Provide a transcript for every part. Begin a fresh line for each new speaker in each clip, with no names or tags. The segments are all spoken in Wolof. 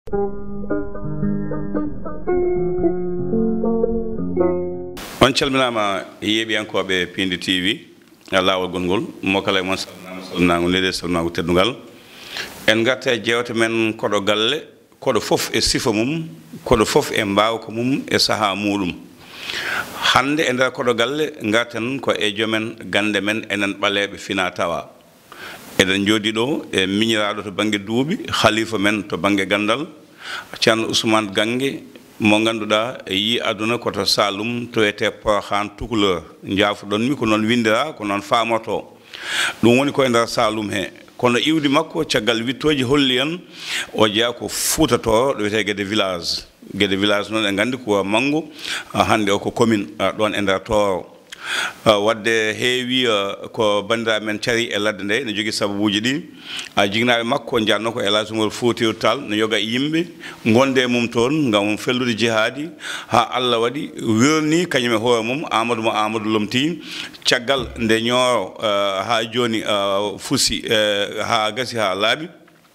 On calminama yeeɓiyankoɓe PIINDI TV lawol gongol mo kala mon salnago leydi salnago teddugal en garta e jewte men koɗo galle koɗo fof e sifa mum koɗo fof e mbawka mum e saaha muɗum hande e nder koɗo galle garten ko e joomen gande men enen ɓaleɓe fina tawa eɗen jooɗi ɗo e miñiraɗo to banggue duuɓi khalifa men to banggue gandal Thierno Ousmane Gangue mo ganduɗa yi aduna koto Saloum to wiyete Porokhane Tukuleur jaafuɗon mi ko noon windira ko noon famoto ɗum woni ko e nder Saloum he kono iwdi makko caggal wittoji holli en o jeeya ko fuutato ɗo wiyete gueɗe village noon e gandi ko Mango hande o ko commune ɗon e nder Toro wadde heewi ko bandiraɓe men cari e ladde nde ne jogui sababuji ɗi jignaɓe makko janno ko Elhadji Oumar Foutiyou Tall ne yoga yimɓe gonde e mum toon gam fellude jihadi ha Allah waɗi wirni kañum e hoore mum Amadou Lomti caggal nde ñooro ha joni fusi ha gasi ha laaɓi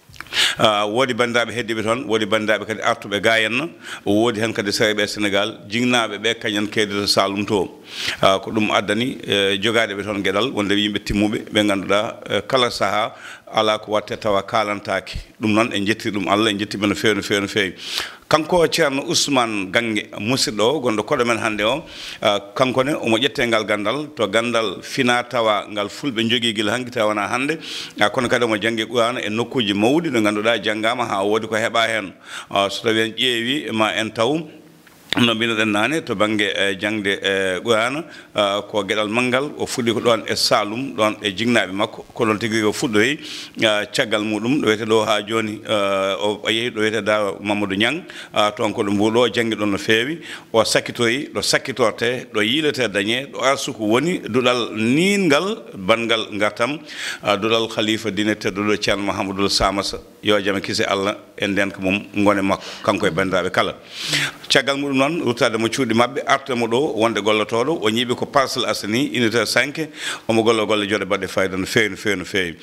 woodi bandiraɓe heddiɓe toon woodi bandiraɓe kadi artuɓe ga henna woodi hen kadi sereɓe Sénégal jignaɓe ɓe kañen keyde to Saloum to ko ɗum addani jogade ɓe toon gueɗal wonde yimɓe timmuɓe ɓe ganduɗa kala saaha ala ko watte tawa kalantaki ɗum noon e jettiri ɗum Allah e jettiɓe no fewi no fewi no fewi kanko Thierno Ousmane Gangue musidɗo o gonɗo koɗo men hande o kankone omo ƴette ngal gandal to gandal fina tawa ngal fulɓe jogui guila hanki tawa wona hande kono kadi omo janggue Qur'ana e nokkuji mawɗi ɗo ganduɗa janggama ha woodi ko heeɓa hen so tawi en ƴeewi ma en taw no mbinoɗen nane to banggue jangde Qur'ana ko gueɗal manggal o fuɗɗi ko ɗon e Saloum ɗon e jignaɓe makko ko ɗon tigui o fuɗɗoyi caggal muɗum ɗo wiyete ɗo ha joni o yeehi ɗo wiyete Dara Mamadou Niang toon ko ɗo mbuɗo janggi ɗon no fewi o sakkitori ɗo sakkitorte ɗo yiilete dañe ɗo arsuku woni duɗal ningal bangal gartam duɗal khalifa dine tedduɗo Thierno Mouhamadoul Samassa yo jaame kise Allah e nden ko mum gone makko kanko e bandiraɓe kala caggal muɗum noon ruttade mo cuuɗi mabɓe artemo ɗo wonde gollotoɗo o ñiiɓi ko Parcelles Assainies unité 5 omo golle joɗe baɗɗe fayida no fewi no fewi no fewi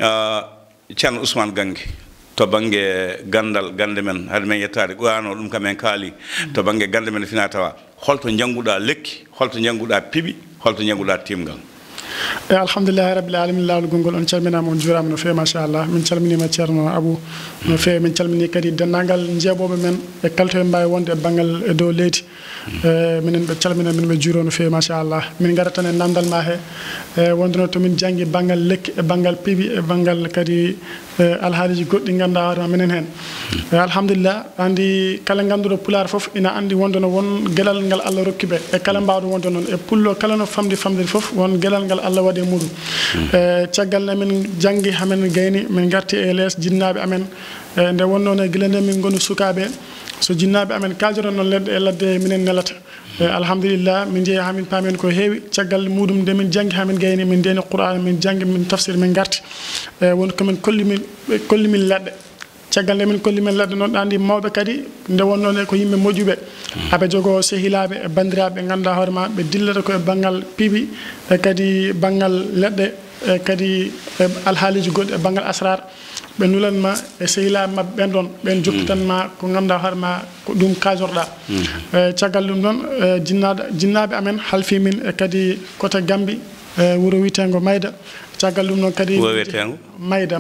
Thierno Ousmane Gangue to banggue gandal gande men hade men yettade Qur'ana ɗum kamen kaali to banggue gande men fina tawa holto jangguɗa lekki holto jangguɗa piiɓi holto jangguɗa timgal
alhamdulillahi rabbil alamin lawol gongol on calminama on juurama no fewi machallah min calminima Thierno Abou no fewi min calmini kadi dennagal jeeɓoɓe men e kalto en mbawi wonde e banggal e dow leydi minen ɓe calmina min ɓe juuro no fewi machallah min garat tan e namdal ma he wonduno to min janggi banggal lekki e banggal piiɓi e banggal kadi alhaaliji goɗɗi ganduɗa hoorema minen hen alhamdulillah andi kala ganduɗo Pulaar foof ina andi wondono won gueɗal ngal Allah rokkiɓe e kala mbawɗo wonde noon e pullo kala no famdi foof won gueɗal ngal Allah waɗi e muɗum caggal nde min janggi hamen gayni min garti e less jinnaɓe amen nde wonno ne guila nde min goni sukaɓe so jinnaɓe amen kaldiron noon leɗɗe e ladde minen nelata alhamdulillah min jeeyi hamin paamen ko heewi caggal muɗum nde min janggi hamin gayni min deni Qur'ana min janggi min tafsir min garti woni komin kollimin leɗɗe caggal nde min kollimin leɗɗe noon andi mawɓe kadi nde wonnone ko yimɓe moƴƴuɓe aɓe jogo sehilaɓe e bandiraɓe ɓe ganduɗa hoorema ɓe dillata ko e banggal piiɓi e kadi banggal leɗɗe e kadi alhaaliji goɗɗi e banggal asrar ɓe nulanma e sehilaɓe mabɓe ɓen ɗon ɓen jokkitanma ko ganduɗa hoorema ko ɗum kajorɗa caggal ɗum ɗon jinnaɓe amen halfimin e kadi koto Gambi wuuro witengo Mayda caggal ɗum noon kadi Mayda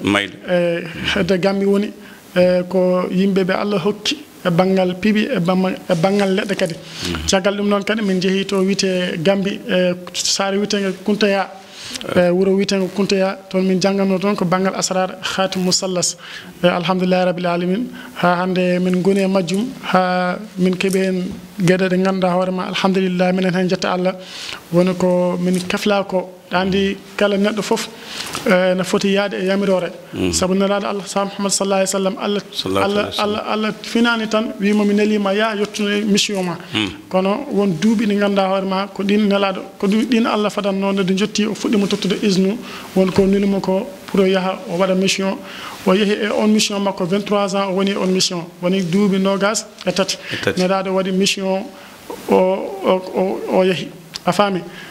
hedde Gambi woni ko yimɓeɓe Allah hokki e banggal piiɓi e banggal leɗɗe kadi caggal ɗum noon kadi min jeehi to wiyete Gambi e saare witege Kuntaya wuuro witego Kuntaya toon min jangganno toon ko banggal asrar khatim musallas alhamdulillahi rabbil alamin ha hande min goni e majjum ha min keeɓi hen gueɗe ɗe ganduɗa hoorema alhamdulillah minen hen jetta Allah woni ko min kefla ko andi kala neɗɗo foof ne foti yaade e yamirore saabu nelaɗo Allah sa Muhammad sallallahu alaihi wasallam Allah finani tan wimomi nelima ya yettude mission ma kono won duuɓi ɗi ganduɗa hoorema ko ɗin nelaɗo ko ɗin Allah fadanno nde jotti o fuɗɗima tottude isnu won ko nilimo ko pour yaha o waɗa mission o yeehi e on mission makko 23 ans o woni on mission woni duuɓi nogas e tati nelaɗo waɗi mission o yeehi a faami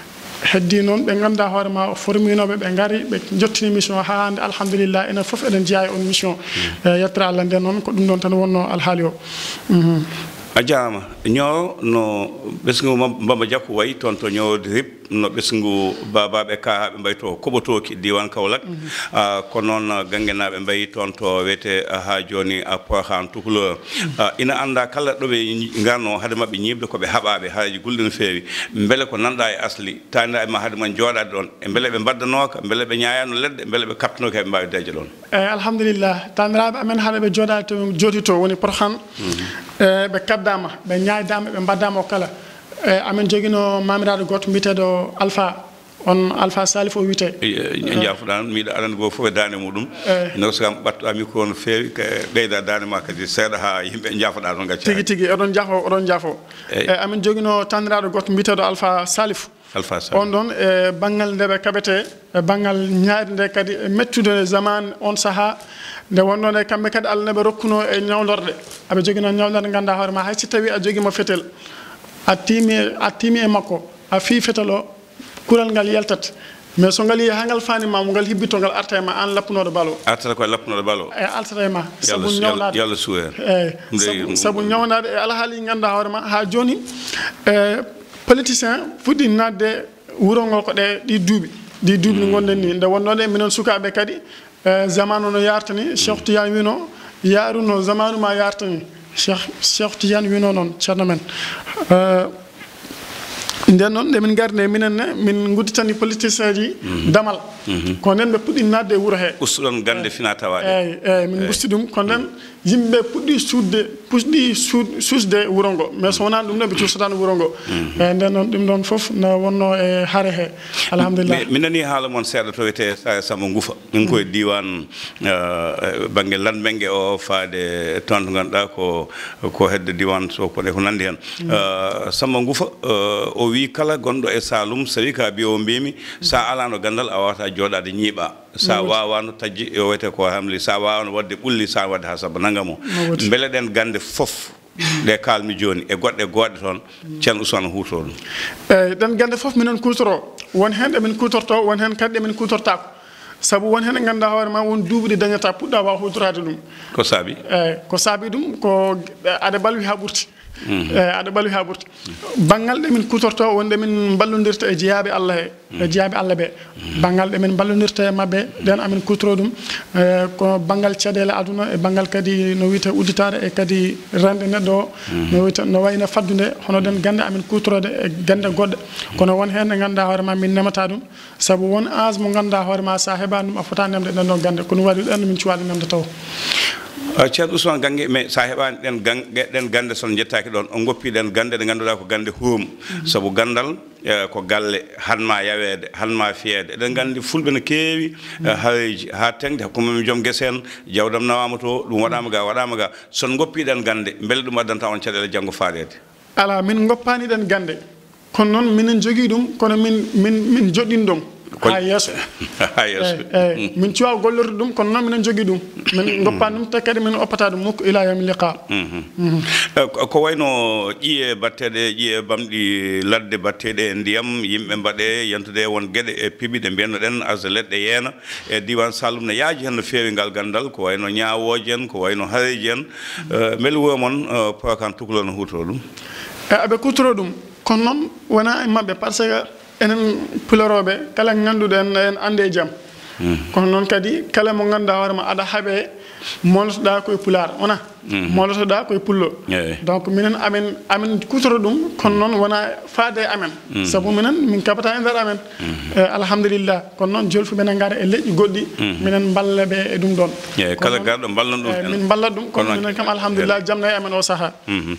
heddi noon ɓe ganduɗa hoore ma forminoɓe ɓe gaari ɓe jottini mission ha hande alhamdulillah enen foof eɗen jeeya on mission yettere Allah nden noon ko ɗum ɗon tan wonno alhaali o
a jarama ñoo no ɓesgu Bamba Diakou wayi toon to ñoowde rip no ɓesgu babaɓe kahaɓe mbayi to koɓotoki diwan Kaolack ko noon Gangue naɓe mbayi toon to wiyete ha joni programme tukuleur ina anda kala ɗoɓe garno haade mabɓe ñibde koɓe haɓaɓe haaji gulɗi no feewi beele ko nanɗa e asli tanida e ma haade man jooɗade ɗon e beele ɓe baddanoka beele ɓe ñayano leɗɗe beele ɓe kaptanoka heɓe mbawi deeje ɗon
eyyi alhamdulillah taniraɓe amen haade ɓe jooɗade to jooti to woni programme ɓe kaddama ɓe ñaydama ɓe mbaddama o kala amin joguino mamiraɗo goto mbiteɗo alpha salif o wiyete
jafuɗan miɗa aɗani goo fof e dande muɗum no so kam ɓattuɗa micro no feewi ɓeyda dande ma kadi seeɗa ha yimɓe jafoɗa toon gacca
tigui tigui oɗon jaafo amin joguino taniraɗo goto mbiteɗo alpha salif on ɗon e banggal nde ɓe kaɓete e banggal ñaade nde kadi e mettude zaman on saaha nde wonno nde kamɓe kadi Allah neɓe rokkuno e ñawlorde aɓe joguino ñawlorde ganduɗa hoore ma hay so tawi a joguima fetel a tiimi e makko a fi fetel o kural ngal yaltat mais so ngal yi ha ngal fanima mo ngal hibbito ngal arta e ma an lappunoɗo balo
artata koye lappunoɗo balo
e altata e ma sabu ñawnade
yalla suwer
sabu ñawnade e alhaali ganduɗa hoore ma ha joni politicien fuɗɗi nadde wuro ngol ko ɗi duuɓi ɗi gonɗen ni nde wonnode minen sukaɓe kadi zamanu no yartani Cheikh Tidiane wino yaruno zamanu ma yartani Cheikh Tidiane wino noon ceerno men nden noon nde min garde minen min gudditani politicien ji damal ko nden ɓe puɗɗi nadde e wuuro he
ustuɗon gande fina tawaɗe
eyyi min gusti ɗum ko nden yimɓe puɗɗi suusde wuuro ngo mais so wonani ɗum ɗo ɓe cuusatano wuuro ngo eyyi nden noon ɗum ɗon foof no wonno e haare he alhamdulillah
min nani haala moon seeɗa to wiyete Samba Ngufa min koye diwan banggue landmengue o faade toon to ganduɗa ko hedde diwan so koɗe ko nandi hen Samba Ngufa o wi kala gonɗo e Saloum so wi ka biyo mbimi sa alano gandal a wawata joɗade ñiiɓa sa wawano tajji o wiyete ko hamli sa wawano wadde ɓulli sa wadde ha saabu nangamo beele ɗen gande foof ɗe kalmi joni e goɗɗe goɗɗe toon Thierno Ousmane huuto ɗum
eyyi ɗen gande foof minen kutoro won hen ɗemin kutorto won hen kadi ɗemin kutortako saabu won hen ganduɗa hoore ma won duuɓi ɗi dañata puɗɗa wawa hutorade ɗum
ko saabi
eyyi ko saabi ɗum ko aɗa balwi ha ɓurti aɗa balwi ha ɓurti banggal ɗemin kutorto wonde min ballodirta e jeeyaɓe Allah he e jeeyaɓe Allah ɓe banggal ɗemin ballondirta e mabɓe ɗen amin kutoro ɗum ko banggal caɗele aduna e banggal kadi no wiyete udditade e kadi rende neɗɗo o no wiyete no wayno faddude hono ɗen gande amin kutorode e gande goɗɗe kono won hen ɗe ganduɗa hoore ma min nemata ɗum saabu won âge mo ganduɗa hoore ma sa heɓani ɗum a fota nemde ɗen ɗon gande kono waɗi ɗen min cuwaɗi nemde taw
Thierno Ousmane Gangue mais sa heɓani ɗen gande son jettaki ɗon on goppiɗen gande ɗe ganduɗa ko gande hurum saabu gandal ko galle hanma yawede hanma fiyede eɗen gandi fulɓe no keewi hareji ha tengde hakkude joom guese en jawdam nawama to ɗum waɗama ga son goppiɗen gande beele ɗum addanta on caɗele janggo faɗede
ala min goppaniɗen gande kono noon minen jogui ɗum kono min joɗɗin ɗum ha yesso min cuwa gollirde ɗum kono noon minen jogui ɗum min goppani ɗum te kadi min oppata ɗum mukko ila yawmi liqa
ko wayno ƴiye batteɗe ƴiye bamɗi ladde batteɗe e ndiyam yimɓe mbaɗe yentude won gueɗe e piiɓi ɗe mbiyannoɗen arde leɗɗe yeena e diwan Saloum ne yaaji hen no feewi ngal gandal ko wayno ñawoji en ko wayno hareji en beele womon programme tukulor no hutoro ɗum
aɓe kutoro ɗum kono noon wona e mabɓe par ce que enen puloroɓe kala ganduɗen en ande jaam kono noon kadi kala mo ganduɗa hoore ma aɗa haaɓe moltoɗa koye pular wona moltoɗa koye pullo donc minen amin kutoro ɗum kono noon wona faade amen saabu minen min kaɓata e nder amen alhamdulillah kono noon jolfu minen gara e leƴƴi goɗɗi minen ballaɓe e ɗum ɗon
kala garɗo ballan ɗum
min ballat ɗum kono minen kam alhamdulillah jamna e amen o saaha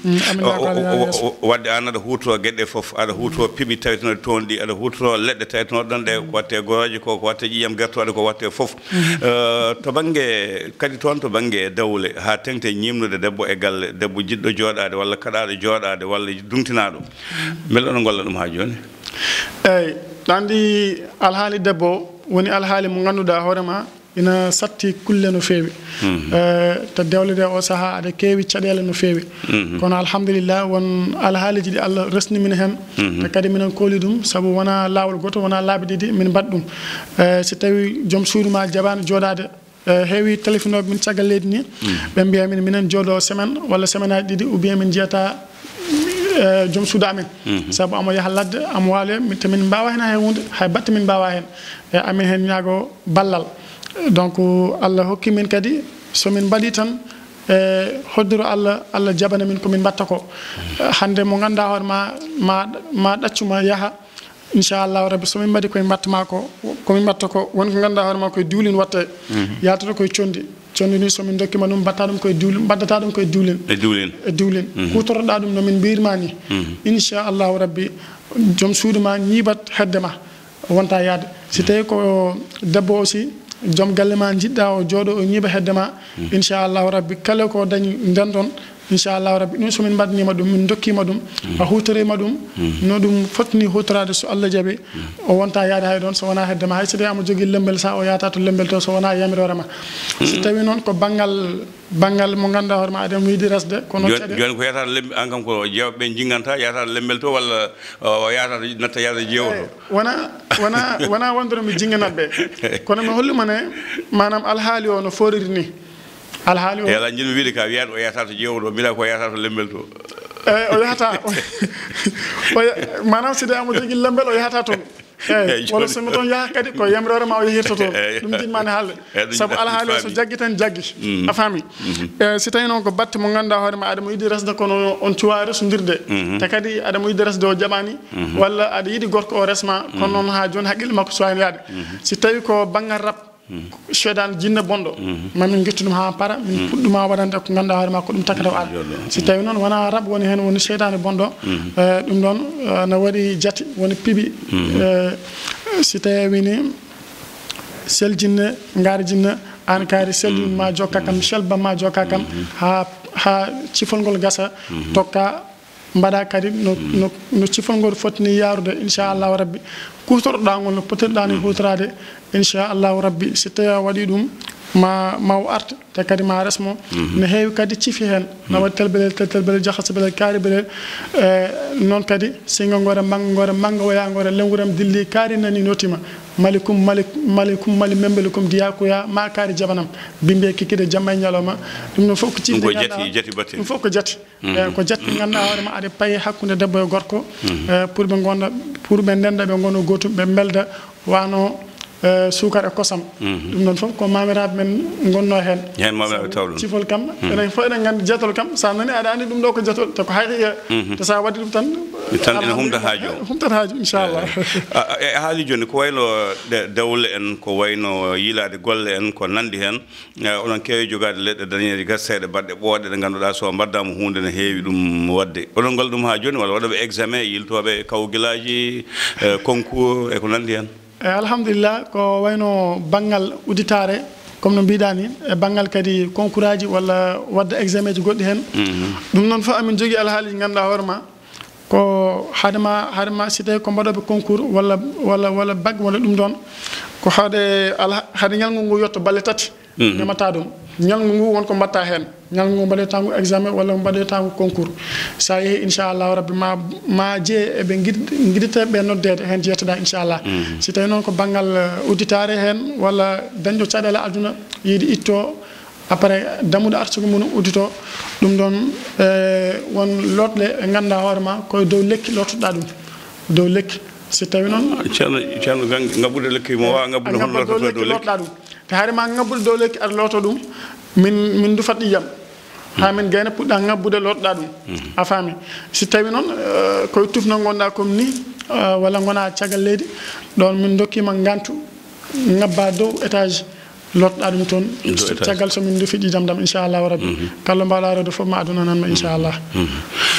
wadde an aɗa huuto gueɗe foof aɗa huuto piiɓi tawitenoɗe toon ɗi aɗa huuto leɗɗe tawitenoɗe ɗon ɗe ko watte goroje ko watte ƴiyam gertoɗe ko watte foof to banggue kadi toon to banggue dawle ha tengte ñimnude debbo e galle debbo jiɗɗo joɗade walla kaɗaɗo joɗade walla dumtinaɗo beele oɗon golla ɗum ha joni
eyyi ɗandi alhaali debbo woni alhaali mo ganduɗa hoorema ina satti kulle no feewi to dewle de o saha ada keewi caɗele no feewi kono alhamdulillah won alhaaliji ɗi Allah resni min hen te kadi minen kooli ɗum sabu wona laawol goto wona laabi ɗiɗi min mbaɗ ɗum si tawi joom suudu ma jaɓani jooɗade heewi téléphone oɓe min caggal leydi ni ɓe mbiya min minen jooɗo semaine walla semaine aji ɗiɗi ou bien min jeyata joom suudu amen sabu amo yaha ladde amo waalo te min mbawa hen hay hunde hay batte min mbawa hen e amin hen ñaago ballal donc Allah hokki min kadi somin mbaɗi tan hoddiro Allah jabana min komin mbatta ko hande mo ganduɗa hoore ma ɗaccuma yaha inchallahu rabbi somin mbaɗi koye mbattama ko komin mbatta ko wonko ganduɗa hoore ma koye diwlin watte yaltata koye condi ni somin dokkima ɗum mbatta ɗum koye diwlin mbaddata ɗum koye diwlin e diwlin kutoroɗa ɗum nomin mbirma ni inchallahu rabbi joom suudu ma ñiibat hedde ma wonta yaade si tawi ko debbo aussi joom galle ma jiɗɗa o jooɗo o ñiiba hedde ma inchallahu rabbi kala ko dañi nden ɗon inchallahu rabbi ɗum somin mbaɗnima ɗum min dokkima ɗum a hutorima ɗum no ɗum fotni hutorade so Allah jaaɓi o wonta yaade hay ɗon so wona hedde ma hay so tawi amo jogui lembel sa o yahata to lembel to so wona yamirore ma so tawi noon ko banggal mo ganduɗa hoore ma aɗen wiide resde kono
joni ko yatata lembi an kam ko jewɓe jinganta yatata lembel to walla o yatata natta yaade jeewoto wona wondoro mi jinganatɓe kono mi hollumane manam alhaali o no foriri ni alhaali o yala jinmi wiide ka wiyaade o yahata to jeewoto mbiɗa ko yahata to lembel to
o yahata manam side amo jogui lembel o yahata toon eyyi walla somi toon yaha kadi ko yamirore ma o yehirta toon ɗum jinmani haalde saabu alhaali o so jaggi tan jaggi a faami si tawi noon ko batte mo ganduɗa hoore ma aɗa mo yiɗi resde kono on cuwa resodirde te kadi aɗa mo yiɗi resde o jaɓani walla aɗa yiɗi gorko o resma kono noon ha joni haqqille makko suwani yaade si tawi ko banggal rab seedan jinne bonɗo mamin guettu ɗum ha para min puɗɗuma waɗande ko ganduɗa hoore ma ko ɗum takata o ara si tawi noon wona rab woni hen woni seedani bonɗo ɗum ɗon no waɗi jati woni piiɓi si tawi ni sel jinne ngaari jinne an kaari selin ma jokka kam selba ma jokka kam ha cifol ngol gasa tokka mbaɗa kadi no cifol ngol fotini yarude inchallahu rabbi kutoroɗa ngol no potirɗani hutorade inchallahu rabbi si tawi a waɗi ɗum ma o arta te kadi ma resmo ne heewi kadi cifi hen no waɗi telbelel jahasa belel kaari belel noon kadi singa gore manga waya gore lenguram dilli kaari nani notima malikum mali membelikum diyakuya ma kaari jabanam bimbe kikide jamma ñaloma ɗum no fof ko cifi ɗum fof ko jati ko jatti ganduɗa hoore ma aɗa paye hakkude debbo e gorko pour ɓe ndenda ɓe gono gotum ɓe belda wano sukar e kosam ɗum noon fof ko mamiraɓe men gonno hen
mamiraɓe tawɗum
cifol kam enen fof eɗen gandi jatol kam sa nani aɗa andi ɗum ɗo ko jatol te ko hayqiya to sa waɗi ɗum tan
ene humda haaju
humtat haaju inchallah
e haali joni ko wayno dawle en ko wayno yiilade golle en ko nandi hen onon keewi jogade leɗɗe dañeje gasseɗe baɗɗe ɓooɗe ɗe ganduɗa so mbaddama hunde ne heewi ɗum wadde onon golla ɗum ha joni walla waɗoɓe examen yiltoɓe kawguillaji concours e ko nandi hen
alhamdulillah ko wayno bangal uditare comme no mbiɗa ni e bangal kadi concours aji walla wadde examen ji goɗɗi hen ɗum noon fof amin jogui alhaali ganduɗa hoore ma ko haadema si tawi ko mbaɗoɓe concours walla bac walla ɗum ɗon ko haade ñalngu ngu yetto balle tati memata ɗum ñalngu ngu wonko mbatta hen ñalngu ngu mbaɗe tangu examen walla mbaɗe tangu concours sa yeehi inchallahu rabbi ma jee eɓe guiɗiteɓe noddede hen jeetoɗa inchallah si tawi noon ko banggal udditare hen walla dañƴo caɗele aduna yiiɗi itto après damuɗo arsugo mum uddito ɗum ɗon won lotɗe e ganduɗa hoore ma koye dow lekki lottoɗa ɗum dow lekki si tawi noon
ceerno Gangue ngabbude lekki mo wawa ngabbude hono lottoto dow lekki
lottoɗa ɗum te haade ma ngabbude dow lekki aɗa lotto ɗum min dufat ƴiyam ha min gayna puɗɗa ngabbude lottoɗa ɗum a faami si tawi noon koye tufno gonɗa comme ni walla gona caggal leydi ɗon min dokkima gantu ngabba dow étage lottoɗa ɗum toon caggal somin dufi ƴidam dam inchallahu rabbi kala mbawɗa rewde fof ma aduna nanma inchallah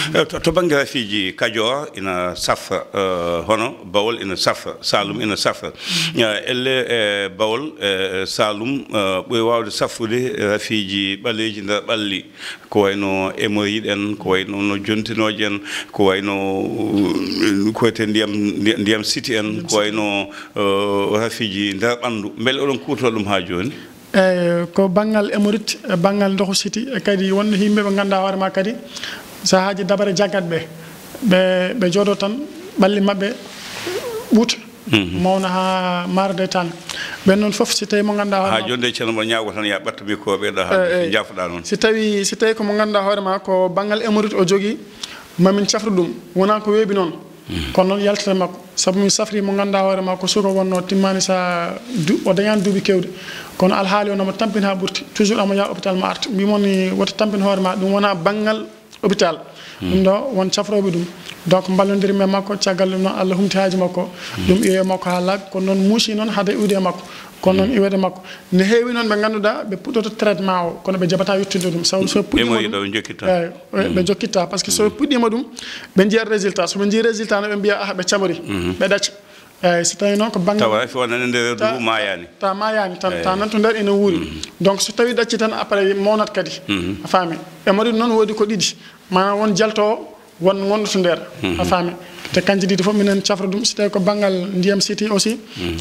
to bange rafiji Kajoor ina safa hono Bawol ina safa Salum ina safa elle Bawol Salum ɓoy wawde safude rafiji ɓaleji nder ɓalli ko wayno hémorroïde en ko wayno no jontinoje en ko wayno koyte ndiyam siti en ko wayno rafiji nder ɓandu beele oɗon kuuto ɗum ha joni
ko bangal hémorroïde bangal ndoxu siti kadi wonno yimɓe ɓe ganduɗa hoore ma kadi sahaji dabare jaggat ɓe jooɗo tan ɓalli mabɓe ɓuuta mawna ha marde tan ɓen noon foof si tawi mo ganduɗa
ha jonde ceerno mo ñaago tan ya ɓatta micro ɓeɗa ha jafoɗa noon
si tawi ko mo ganduɗa hoore ma ko bangal hémorroïde o jogui mamin cafru ɗum wona ko weeɓi noon kono noon yaltata makko saabu min safri mo ganduɗa hoore ma ko suka wonno timmani sa o dañani duuɓi kewɗe kono alhaali o nomo tampina ha ɓurti toujours amo yaha hôpital mo arta mbimoni woto tampina hoore ma ɗum wona bangal hôpital ɗum ɗo won cafroɓe ɗum donc ballodiri men makko caggal ɗum noon Allah humti haji makko ɗum iwe makko ha laaɓi kono noon muusi noon haade iwde makko kono noon iwede makko ne heewi noon ɓe ganduɗa ɓe puɗɗoto traitement o kono ɓe jaɓata yettude ɗum sabu so puɗɗima ɓe jokkitta par ce que so puɗɗima ɗum ɓe jiyat résultat soɓe jii résultat no ɓe mbiya ɓe camori ɓe ɗacca eyyi so tawi noon ko bangal
tawa fo nane nder du mayani
ta mayani tan ta nan to nder ene wuuri donc so tawi ɗacci tan après mawnat kadi a faami hémorroïde noon woodi ko ɗiɗi manam won jaltowo won gonɗo nder a faami te kanji ɗiɗi fof minen cafra ɗum so tawi ko banggal ndiyam siti aussi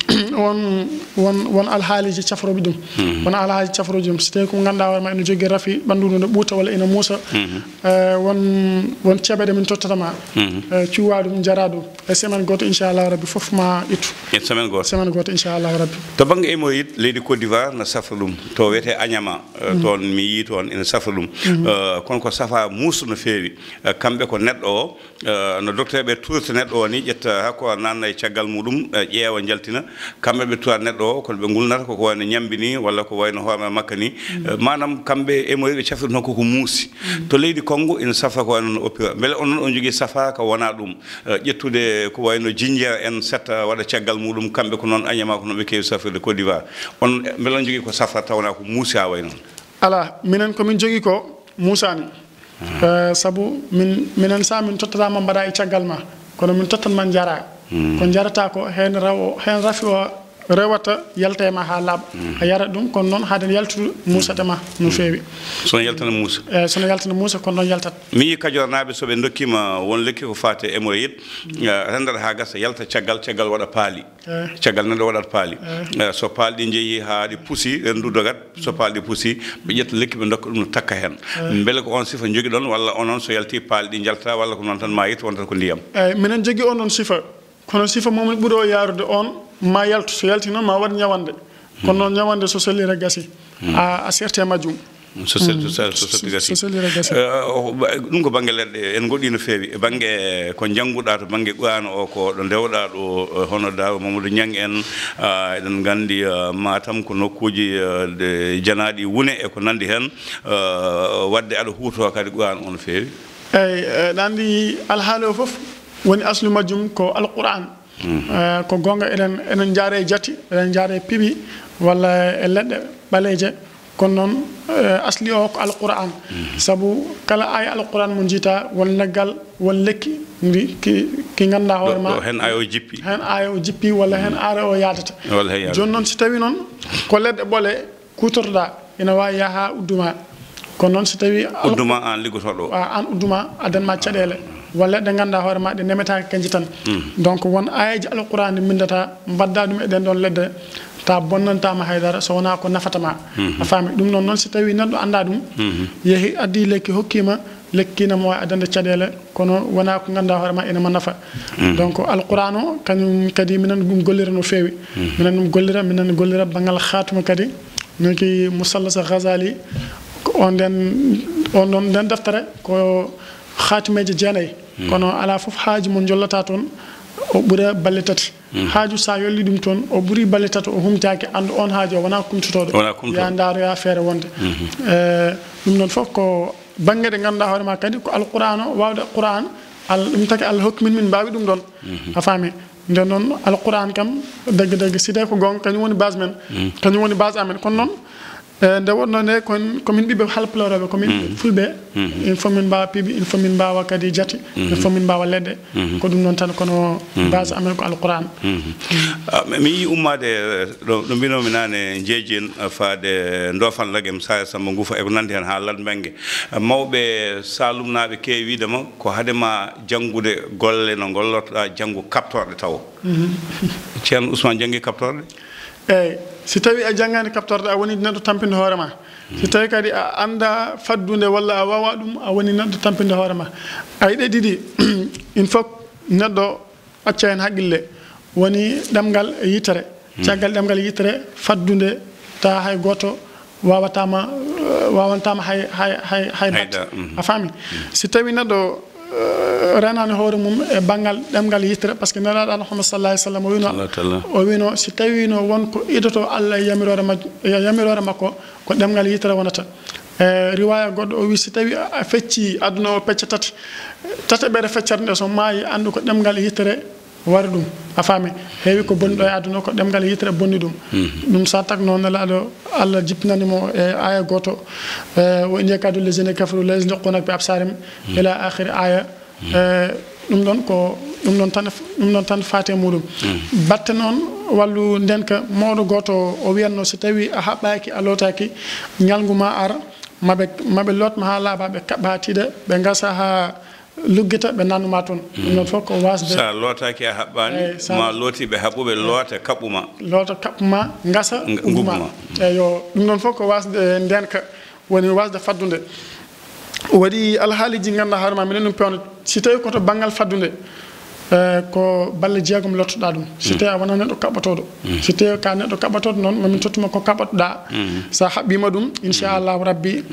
won alhaaliji cafroɓe ɗum won alhaaliji cafroji ɗum so tawi ko ganduɗa hoore ma ene jogui rafi ɓandudu no ɓuuta walla ene muusa won ceeɓe ɗe min tottatama cuwa ɗum jara ɗum e semaine goto inchallahu rabbi foof ma ittu semaine goto inchallahu rabbi
to banggue hémorroïde leydi Côte d'Ivoire ne safra ɗum to wiyete añama toon mi yii toon ene safra ɗum kono ko safa muusa no feewi kamɓe ko neɗɗo o no docteur ɓe turta neɗɗo o ni ƴetta hakko nanna e caggal muɗum ƴeewa jaltina kamɓe ɓe tuwa neɗɗo o kono ɓe gulnata koko wayno ñambi ni walla ko wayno hoorema makka ni manam kamɓe hémorroïde ɓe cafri noon koko muusi to leydi Congo ina safa ko wayno no opira beele on noon on jogui safa ko wona ɗum ƴettude ko wayno jinja en setta waɗa caggal muɗum kamɓe ko noon añama ko noon ɓe kewi safrirde Côte d'Ivoire on beele on jogui ko safa tawna ko muusi ha way noon
ala minen komin jogui ko muusani sabu minen sa min tottatama mbaɗa e caggal ma kono min tottanma jara ko jarata ko hen rafi o rewata yalta ma ha laaɓa a yara ɗum kono noon haade yaltude muusatema no feewi
sono yaltana muusa
sono yaltana muusa kono noon yaltat
mi yi Kajoor naaɓe soɓe dokkima won lekki ko fate hémorroïde rendata ha gasa yalta caggal waɗa paali caggal nande waɗat paali so paali ɗi jeeyi ha ɗi puusi rendu dogat so paali ɗi puusi ɓe ƴetta lekki ɓe dokka ɗum no takka hen beele ko on sifa jogui ɗon walla onon so yalti paali ɗi jalta walla ko noon tan ma yit wontan ko ndiyam
minen jogui on ɗon sifa kono sifa momin ɓuuri o yarude on ma yaltu so yalti noon ma waɗ ñawande kono noon ñawande so sellira gasi a serte majjum
so gasi ɗum ko banggue leɗɗe en goɗɗi no feewi e banggue ko jangguɗa to banggue ɓuwano o ko ɗo dewɗa ɗo hono daw Mamadou Niang en eɗen gandi Matam ko nokkuji janaɗi wune e ko nandi hen wadde aɗa huuto kadi ɓuwano o no feewi
eyyi ɗandi alhaali o foof woni aslu majjum ko alquran ko gonga enen jaare jatti enen jaare piɓi walla e leɗɗe ɓaleje kono noon asli o ko alquran sabu kala aya alquran mo jiita won leggal won lekki ndi ki ganduɗa hoore ma
hen aya o jippi
walla hen aare o yadata joni noon so tawi noon ko leɗɗe ɓole kutortoɗa ina wawi yaha udduma kono noon so tawi
udduma an liggotoɗo
an udduma adanma caɗele walla ɗe ganduɗa hoore ma ɗe nemetaki kanji tan donc won ayaji alquran ɗi bindata mbadda ɗum e ɗen ɗon leɗɗe ta bonnantama haydara so wona ko nafatama a faami ɗum noon so tawi neɗɗo anda ɗum yeehi addi lekki hokkima lekki ne mo wawi addande caɗele kono wona ko ganduɗa hoore ma enema nafa donc alquran o kañum kadi minen ɗum gollira no feewi minen gollira banggal khatuma kadi noki Musallasa Ghazali on ɗon nden deftere ko khatimeje jeenayyi kono ala fof haaji mo jollata toon o ɓuura balle tati haaju sa yolli ɗum toon o ɓuuri balle tati o humtaki andu on haaju o wona kumtotoɗo ya daroya feere wonde ɗum noon fof ko banggue ɗe ganduɗa hoore ma kadi ko alquran o wawde quran ɗum taki Allah hokki min mbawi ɗum ɗon a faami nden noon alquran kam deggue side ko gonga kañum woni base men kañum woni base amen kono noon nde wonno ne komin ɓiɓe halpuloroɓe komin fulɓe il faut min mbawa piiɓi il faut min mbawa kadi jati il faut min mbawa leɗɗe ko ɗum noon tan kono base amen ko alquran
mi yi ummade ɗo mbinomi nane jeejin faade ndofan lagem sa samba ngufa eko nandi hen ha ladmengue mawɓe salumnaɓe kewi widema ko haadema janggude golle no gollotoɗa janggo kaptorɗe taw ceerno Ousmane janggi kaptorɗe
eyyi si tawi a janggani kaptorɗe a woni neɗɗo tampinde hoorema si tawi kadi a anda faddude walla a wawa ɗum a woni neɗɗo tampinde hoorema ay ɗe ɗiɗi il faut neɗɗo acca hen haqqille woni ɗemgal e yitere caggal ɗemgal yitere faddude ta hay goto wawantama hay batte a faami si tawi neɗɗo renani hoore mum e banggal ɗemgal yitere par ce que nelaɗo Muhammad sallallahu alaihi wasallam o wino si tawino wonko idoto Allah e yamirore makko ko ɗemgal yitere wonata riwaya goɗɗo o wi si tawi a fecci aduna o pecca tati ɓeɗe feccata nde so maayi andu ko ɗemgal yitere wari ɗum a faami heewi ko bonni ɗo e aduna ko ɗemgal yitere bonni ɗum ɗum sa tak noon nelaɗo Allah jippinanimo e aya goto wo inde kadu lesine kafaru la yusliqunak bi absarim ila akhir aya ɗum ɗon ko ɗum ɗon tan faate muɗum batte noon wallu ndenka mawɗo goto o wiyanno so tawi a haɓɓaki a lotaki ñalngu ma ara maɓe lotma ha laaɓa ɓe kaɓɓa ha tiiɗa ɓe gasa ha luggita ɓe nannuma toon ɗum noon fof ko wasde
sa lootaki a haɓɓani ma lootiɓe haɓɓuɓe loota
kaɓɓuma gasa ugguma eyo ɗum noon fof ko wasde ndenka woni wasde faddude waɗi alhaaliji ganduɗa hoorema minen ɗum pewno si tawi koto banggal faddude ko balle jeegom lottoɗa ɗum si tawi a wona neɗɗo kaɓɓatoɗo si tawi ka neɗɗo kaɓɓatoɗo noon mamin tottuma ko kaɓɓatoɗa sa haɓɓima ɗum inchallahu rabbi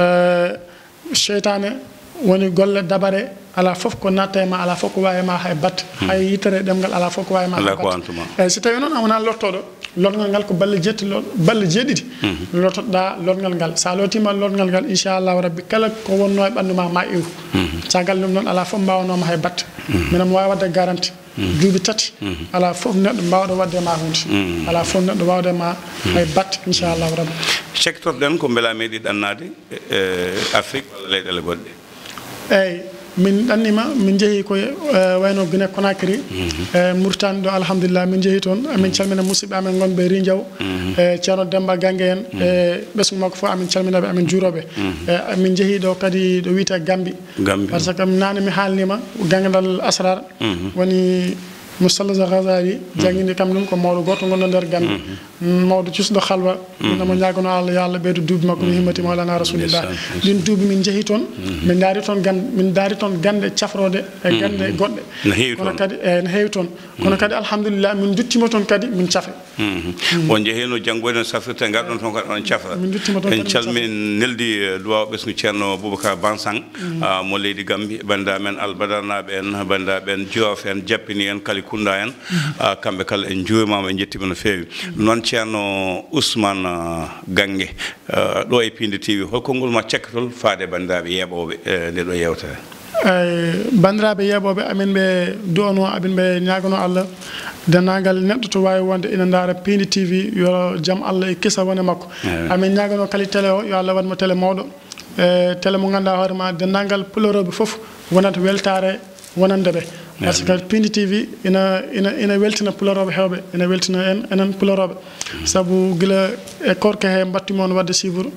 cheytane woni golle dabare ala fof ko natta e ma ala fof ko wawi ma hay batte hay yitere ɗemgal ala fof ko wawi ma hay batte eyyi si tawi noon a wona lottoɗo lotgal ngal ko balle jeeɗiɗi lottoɗa lotgal ngal sa lotima lotgal ngal inchallahu rabbi kala ko wonno e ɓanduma ma iw caggal ɗum noon ala fof mbawanoma hay batte minen mi wawi wadde garanti duuɓi tati ala fof neɗɗo mbawɗo wadde ma hunde ala fof neɗɗo wawde ma hay batte inchallahu rabbi
cektorɗen ko beela meeɗi ɗannade Afrique walla leyɗele goɗɗe
eyyi min ɗannima min jeehi koye wayno Guinée Conakry Mauritanie ɗo alhamdulillah min jeehi toon amin calmina musidɓe amen gonɓe Rindiaw Thierno Demba Gangue en e ɓesgu makko fof amin calminaɓe amin juuroɓe min jeehi ɗo kadi ɗo wiyete Gambie par ce que nane mi haalnima Gangue dal asrar woni Moustapha Ghazali jangini kam ɗum ko mawɗo goto gonɗo nder Gannde mawɗo cusɗo halwa inamo ñagono Allah yo Allah ɓeydo duuɓi makko mi himmati mawlana rasulillah ɗin duuɓi min jeehi toon min daari toon Gannde cafrode e Gannde goɗɗe kono kadi ne heewi toon kono kadi alhamdulillah min duttima toon kadi min cafe
on jeehino janggoyno safirte garɗon toon kadi on cafra en calmin neldi duwaw ɓesgu ceerno Boubacar Bansang mo leydi Gambie bandamen albadarnaɓe en bandaɓe Joof en jappini en kali kunda en kamɓe kala en juurimama en jettima no feewi noon ceerno Ousmane Gangue ɗo e PIINDI TV holko ngol ma cekkatol faade bandiraɓe yeeɓoɓe nde ɗo yewtere
bandiraɓe yeeɓoɓe amin ɓe duwano amin ɓe ñagono Allah dennagal neɗɗo to wawi wonde ina daara PIINDI TV yo jaam Allah e kisa wone makko amin ñagono kali télé o yo Allah waɗmo télé mawɗo télé mo ganduɗa hoorema dennagal puloroɓe foof wonata weltare wonande ɓe par ce que PIINDI TV ina weltina puloroɓe hewɓe ina weltina enen puloroɓe saabu guila e korke he battimo on wadde suivre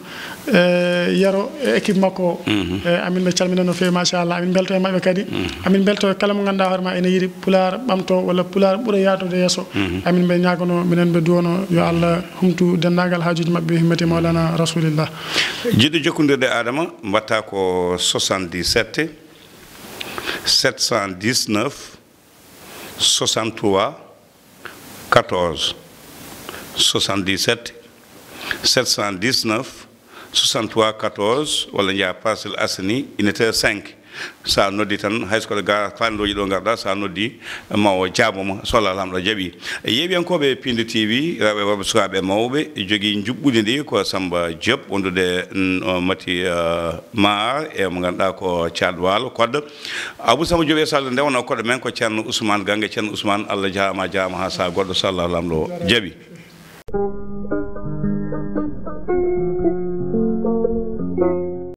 yaro e équipe makko o amin ɓe calmina no fewi machallah amin belto e mabɓe kadi amin belto kala mo ganduɗa hoorema ene yiiɗi pular ɓamto walla pular ɓuura yatude yesso amin ɓe ñagono minen ɓe duwono yo Allah humtu dendagal hajuji mabɓe himmeti mawlana rasulillah
jiɗɗo jokkodirde Adama mbatta ko 77 719 63 14 77 719 63 14 walla jeeya Parcelles Assainies unité 5 sa noddi tan hayso koɗo gara fandoji ɗo garɗa sa noddi ma o jaaboma so Allah lamɗo jaaɓi yeeɓiyankoɓe PIINDI TV rewɓe worɓe sukaɓe mawɓe jogui juɓɓudi ndi ko Samba Diop wondude mati maar e mo ganduɗa ko Thiadwalo kodde Abou Samba Diop e salde nde wona koɗo men ko ceerno Ousmane Gangue ceerno Ousmane Allah jaama ha sa goɗɗo so Allah lamɗo jaaɓi